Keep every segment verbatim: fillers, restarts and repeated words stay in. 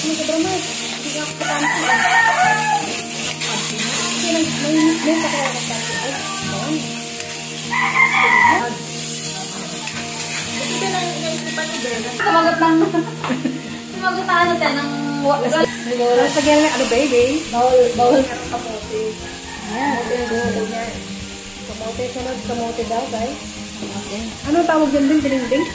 Ano ka ba, Mike? Hindi ka ako patansi. Kasi may may kakaya ng tansi. Ay, bawang. Ito ba lang inaisipan ni Bella? Sumagot lang. Sumagot na ano tayo ng... Siguro. Sagyan na ano, baby? Bawal, bawal. Kamote. Yes. Kamote. Sunod, kamote daw, guys. Ano tawag dyan din? Dinding-ding?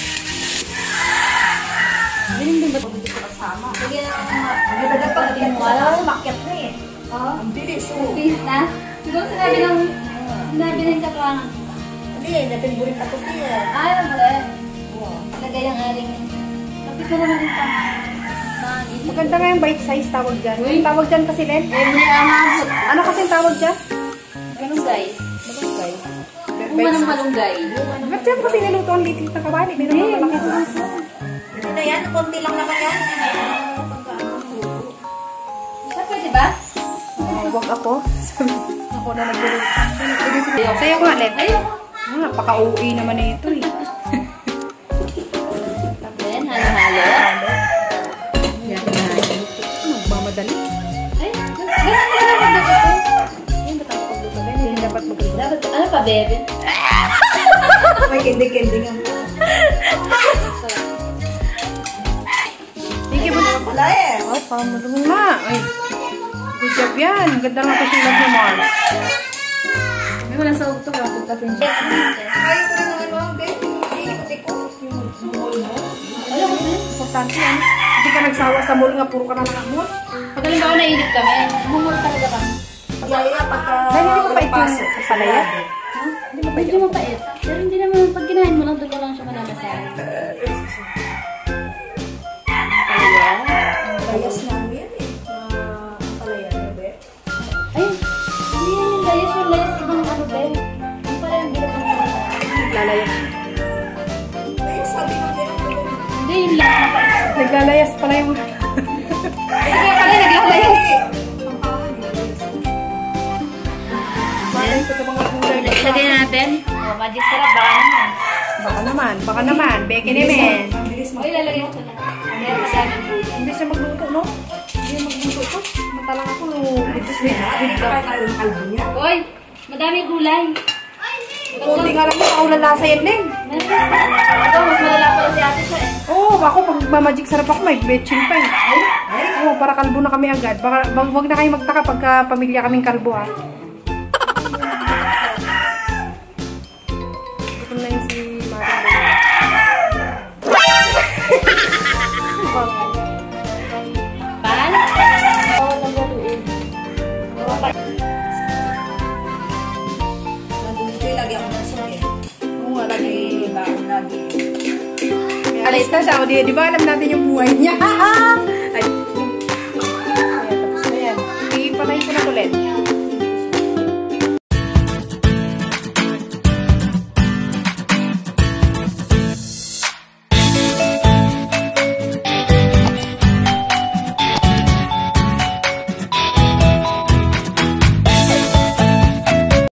Dinding-ding ba? Hindi ko kasama. Sige na mga... Hindi ba dapat pag-in mo? Alam ko, makyat na eh. Oo. Ang bilis, oh. Ang bilis na. Siguro sinabi ng... Sinabi ng kaplangan. Hindi, napinbulit ako siya. Ay, ano ba eh? Lagay ang aling. Kapit ko naman yung pang... Maganda nga yung bite size tawag dyan. Yung tawag dyan kasi, Len? Eh, may amabot. Ano kasi yung tawag dyan? Malunggay. Malunggay. Kung manang malunggay. Ba't yan kasi niluto ang litit na kabali? May naman malaki ko. Hindi na yan, konti lang naman yan. Siya pwede ba? Huwag ako. Ako na nag-luto. Sa'yo ko, Len. Ayoko. Ah, napaka-uwi naman na ito eh. Then, halo-halo. Yan na. Magmamadali. Ay, ganun na lang ang dito. Yan ba tayo pagluto? Yan dapat magluto. Dapat, ano pa, bebe? May kindi-kindi nga. Thank you, Bunso. Wala eh. Oh, pamadungan na. Ay, good job yan. Ganda nga pasulat ni Mars. May wala sa uto. Kapag kasi siya. Ayaw ko rin ng ano, babe. Ikot-ikot. Yung mall mo. Alam mo, importante yan. Hindi ka nagsawa sa mall nga, puro ka na nakakmall. Pag halimbawa nainip kami, humul talaga kami. Yaya, pagka... Dahil hindi mo pa ito sa palaya. Hindi mo medyo mapait. Pero hindi naman, pag kinain mo lang, doon ka lang siya manamasahe. Palaya? Layas namin eh. Na palaya na, babe. Ay, hindi yan yung layas. Yung layas ibang ano, be. Yung pala yung bilang ng mga. Naglalayas. Ay, sabi ng ganun. Hindi, yung lang mapait. Naglalayas pala yung... Ay, kaya pala naglalayas. Bakit ko sa mga kulay. Lagay natin. Oh, magic sarap. Baka naman. Baka naman, baka naman. Beke naman. Ang bilis mo. Uy, lalagay ko na. Meron pa sa amin. Hindi siya magluto, no? Hindi siya magluto ito. Matalang ako. Ito Hindi na, hindi ka kayo yung kalbo niya. Uy, madami gulay. Kunti nga lang yun. Ako lalasa yan, Ling. Ito, mas malala pala si ate siya eh. Oo, ako pag mamajik sarap ako, may betchin pa eh. Oo, para kalbo na kami agad. Baka, wag, wag na kayo magtaka pagka pamilya kaming kalbo, ha? Ito na yun si Maring. Pan? Oo, naglutuin. Nandito yung lagi ako nasog eh. Oo nga, lagi. Lagi ba ako lagi. Alis na siya, o di, di ba alam natin yung buhay niya?